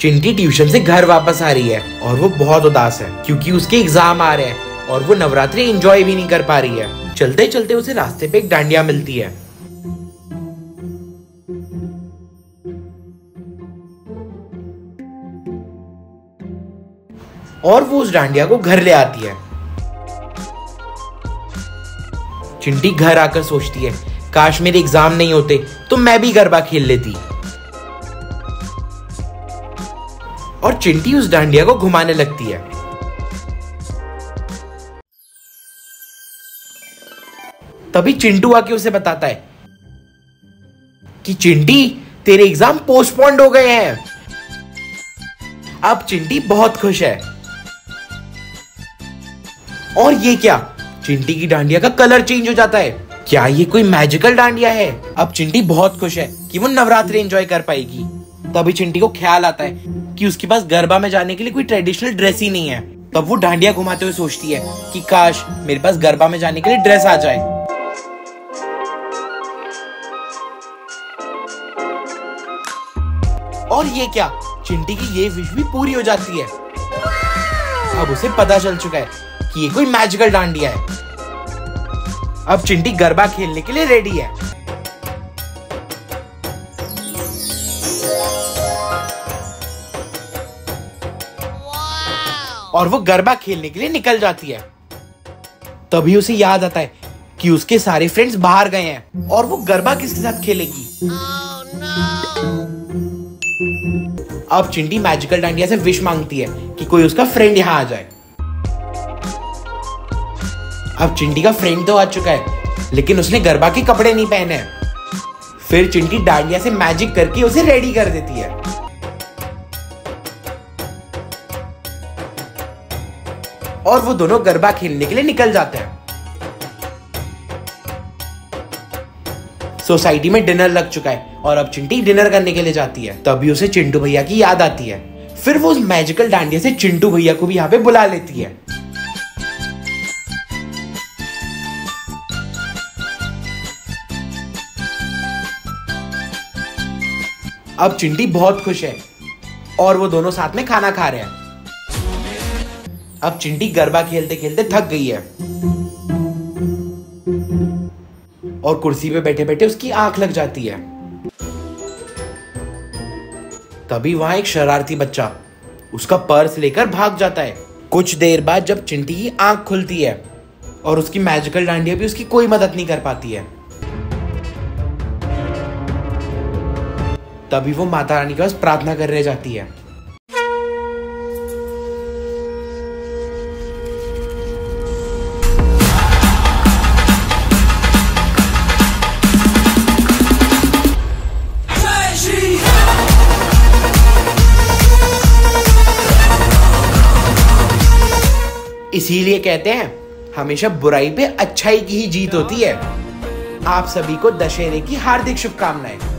चिंटी tuition से घर वापस आ रही है और वो बहुत उदास है क्योंकि उसके एग्जाम आ रहे हैं और वो नवरात्रि एंजॉय भी नहीं कर पा रही है। चलते चलते उसे रास्ते पे एक डांडिया मिलती है और वो उस डांडिया को घर ले आती है। चिंटी घर आकर सोचती है, काश मेरे एग्जाम नहीं होते तो मैं भी गरबा खेल लेती। और चिंटी उस डांडिया को घुमाने लगती है। तभी चिंटू आके उसे बताता है कि चिंटी, तेरे एग्जाम पोस्टपोन्ड हो गए हैं। अब चिंटी बहुत खुश है। और ये क्या, चिंटी की डांडिया का कलर चेंज हो जाता है। क्या ये कोई मैजिकल डांडिया है? अब चिंटी बहुत खुश है कि वो नवरात्रि एंजॉय कर पाएगी। तभी चिंटी को ख्याल आता है कि उसके पास गरबा में जाने के लिए कोई ट्रेडिशनल ड्रेस ही नहीं है। तब वो डांडिया घुमाते हुए सोचती है कि काश मेरे पास गरबा में जाने के लिए ड्रेस आ जाए। और ये क्या, चिंटी की ये विश भी पूरी हो जाती है। अब उसे पता चल चुका है कि ये कोई मैजिकल डांडिया है। अब चिंटी गरबा खेलने के लिए रेडी है। और वो गरबा खेलने के लिए निकल जाती है। तभी उसे याद आता है कि उसके सारे फ्रेंड्स बाहर गए हैं और वो गरबा किसके साथ खेलेगी। अब चिंटी मैजिकल डांडिया से विश मांगती है कि कोई उसका फ्रेंड यहां आ जाए। अब चिंटी का फ्रेंड तो आ चुका है, लेकिन उसने गरबा के कपड़े नहीं पहने हैं। फिर चिंटी डांडिया से मैजिक करके उसे रेडी कर देती है। और वो दोनों गरबा खेलने के लिए निकल जाते हैं। सोसाइटी में डिनर लग चुका है और अब चिंटी डिनर करने के लिए जाती है। तभी उसे चिंटू भैया की याद आती है। फिर वो उस मैजिकल डांडिया से चिंटू भैया को भी यहाँ पे बुला लेती है। अब चिंटी बहुत खुश है और वो दोनों साथ में खाना खा रहे हैं। अब चिंटी गरबा खेलते खेलते थक गई है और कुर्सी पे बैठे बैठे उसकी आंख लग जाती है। तभी वहां एक शरारती बच्चा उसका पर्स लेकर भाग जाता है। कुछ देर बाद जब चिंटी की आंख खुलती है और उसकी मैजिकल डांडिया भी उसकी कोई मदद नहीं कर पाती है, तभी वो माता रानी के पास प्रार्थना करने जाती है। इसीलिए कहते हैं हमेशा बुराई पे अच्छाई की ही जीत होती है। आप सभी को दशहरे की हार्दिक शुभकामनाएं।